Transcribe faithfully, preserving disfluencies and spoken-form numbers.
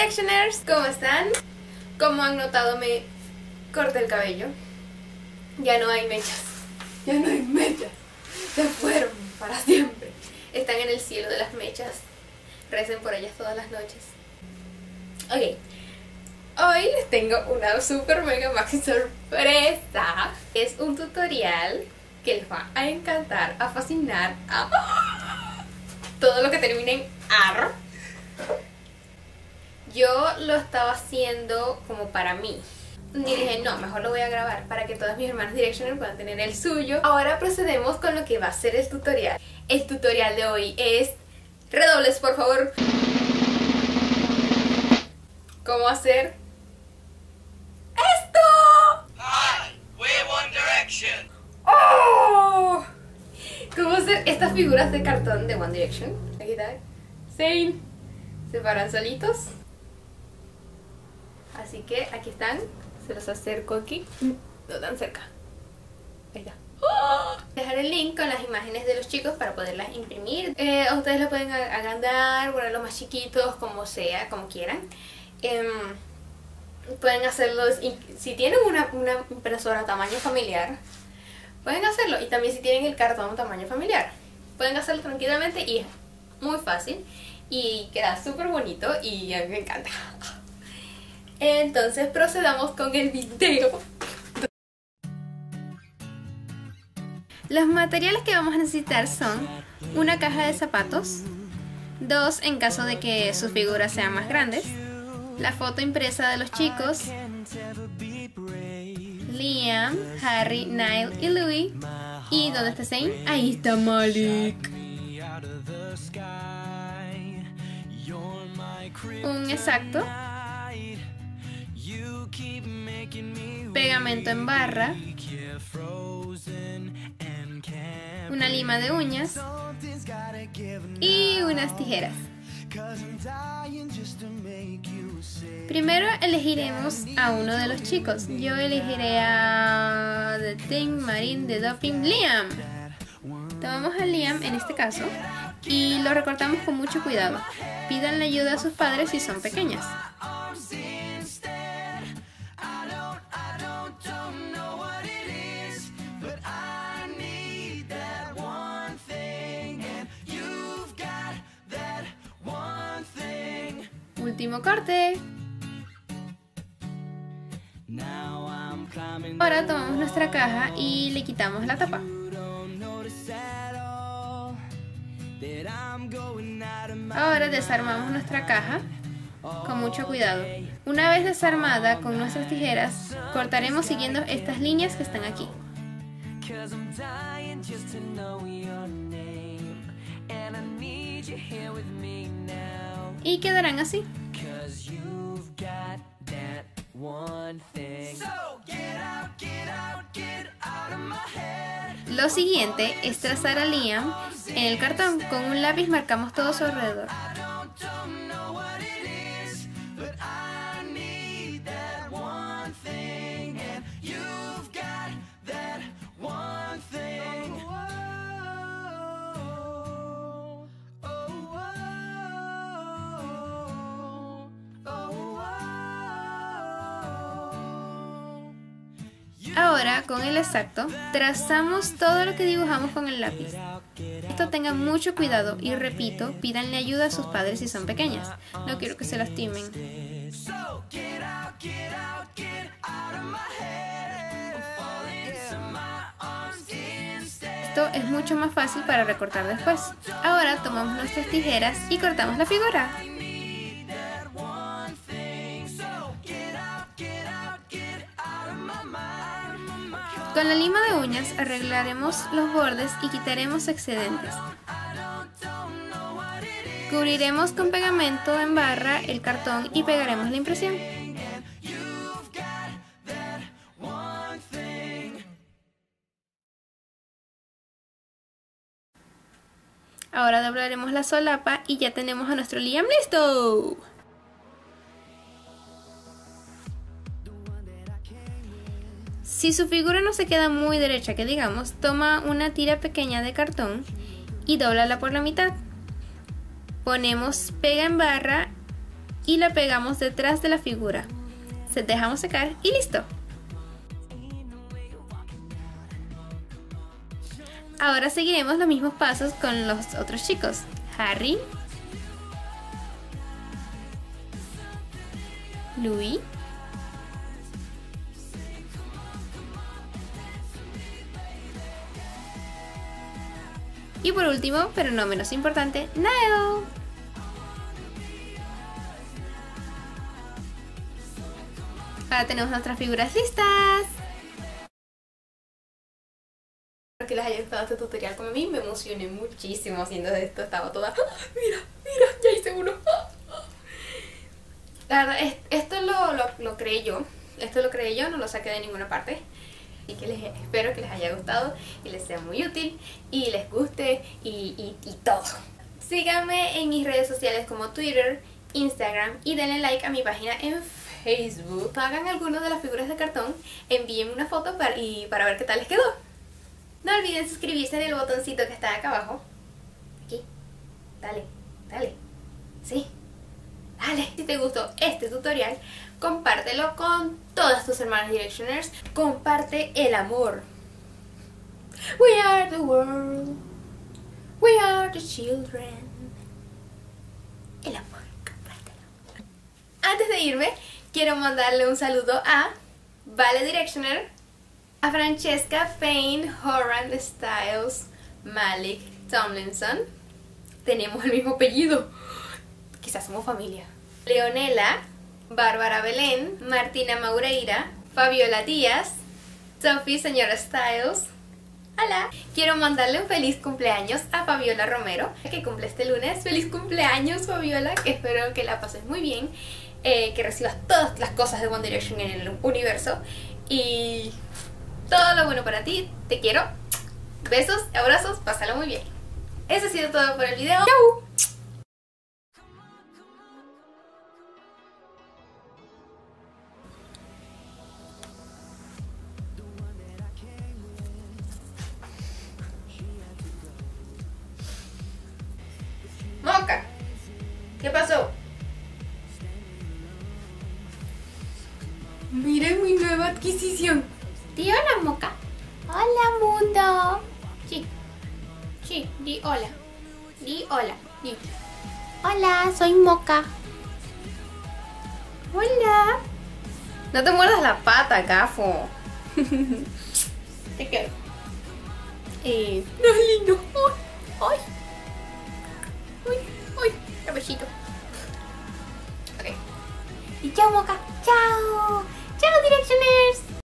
Directioners, ¿cómo están? Como han notado, me corté el cabello. Ya no hay mechas. Ya no hay mechas. Se fueron para siempre. Están en el cielo de las mechas. Recen por ellas todas las noches. Ok. Hoy les tengo una super mega maxi sorpresa. Es un tutorial que les va a encantar, a fascinar, a todo lo que termine en ar. Yo lo estaba haciendo como para mí. Y dije, no, mejor lo voy a grabar para que todas mis hermanas Directioner puedan tener el suyo. Ahora procedemos con lo que va a ser el tutorial. El tutorial de hoy es... redobles, por favor. ¿Cómo hacer esto? Hi, we're One Direction. ¡Oh! ¿Cómo hacer estas figuras de cartón de One Direction? Aquí está. Zayn. Se paran solitos. Así que aquí están. Se los acerco aquí. No tan cerca. Ahí está. ¡Oh! Dejar el link con las imágenes de los chicos para poderlas imprimir. Eh, ustedes lo pueden agrandar, ponerlos más chiquitos, como sea, como quieran. Eh, pueden hacerlo, si tienen una, una impresora tamaño familiar, pueden hacerlo. Y también si tienen el cartón tamaño familiar, pueden hacerlo tranquilamente y es muy fácil. Y queda súper bonito y a mí me encanta. Entonces procedamos con el video. Los materiales que vamos a necesitar son una caja de zapatos, dos en caso de que sus figuras sean más grandes, la foto impresa de los chicos, Liam, Harry, Niall y Louis. ¿Y dónde está Zayn? Ahí está Malik. Un exacto, pegamento en barra, una lima de uñas y unas tijeras. Primero elegiremos a uno de los chicos. Yo elegiré a The Thing, Marine, The Doping, Liam. Tomamos a Liam en este caso y lo recortamos con mucho cuidado. Pidan la ayuda a sus padres si son pequeñas. Último corte. Ahora tomamos nuestra caja y le quitamos la tapa. Ahora desarmamos nuestra caja con mucho cuidado. Una vez desarmada con nuestras tijeras, cortaremos siguiendo estas líneas que están aquí. Y quedarán así. Lo siguiente es trazar a Liam en el cartón. Con un lápiz marcamos todo su alrededor. Ahora, con el exacto, trazamos todo lo que dibujamos con el lápiz. Esto tengan mucho cuidado y repito, pídanle ayuda a sus padres si son pequeñas. No quiero que se lastimen. Esto es mucho más fácil para recortar después. Ahora tomamos nuestras tijeras y cortamos la figura. Con la lima de uñas arreglaremos los bordes y quitaremos excedentes. Cubriremos con pegamento en barra el cartón y pegaremos la impresión. Ahora doblaremos la solapa y ya tenemos a nuestro Liam listo. Si su figura no se queda muy derecha, que digamos, toma una tira pequeña de cartón y dóblala por la mitad. Ponemos pega en barra y la pegamos detrás de la figura. Se dejamos secar y listo. Ahora seguiremos los mismos pasos con los otros chicos. Harry, Louis, y por último, pero no menos importante, Niall. Ahora tenemos nuestras figuras listas. Espero que les haya gustado este tutorial. Como a mí me emocioné muchísimo haciendo esto. Estaba toda... ¡Ah! Mira, mira, ya hice uno. ¡Ah! La verdad, es, esto lo, lo, lo creé yo. Esto lo creé yo, no lo saqué de ninguna parte. Y que les espero que les haya gustado y les sea muy útil y les guste y, y, y todo. Síganme en mis redes sociales como Twitter, Instagram y denle like a mi página en Facebook. Hagan algunas de las figuras de cartón, envíenme una foto para, y para ver qué tal les quedó. No olviden suscribirse en el botoncito que está acá abajo. Aquí. Dale, dale. Sí. Dale. Si te gustó este tutorial, compártelo con todas tus hermanas Directioners. Comparte el amor. We are the world. We are the children. El amor, compártelo. Antes de irme, quiero mandarle un saludo a Vale Directioner, a Francesca Payne Horan Styles Malik Tomlinson. Tenemos el mismo apellido. Quizás somos familia. Leonela, Bárbara Belén, Martina Maureira, Fabiola Díaz, Sophie Señora Styles. Hola. Quiero mandarle un feliz cumpleaños a Fabiola Romero, que cumple este lunes. Feliz cumpleaños, Fabiola, que espero que la pases muy bien, eh, que recibas todas las cosas de One Direction en el universo y todo lo bueno para ti. Te quiero. Besos, abrazos, pásalo muy bien. Eso ha sido todo por el video. ¡Chau! Moca, ¿qué pasó? Miren mi nueva adquisición. Di hola, Moca. Hola, mundo. Sí, sí, di hola. Di hola, di. Hola, soy Moca. Hola. No te muerdas la pata, gafo. Te quiero. Eh, no es lindo. Ay. Uy, uy, qué besito. Ok. Y chao, Moca. Chao.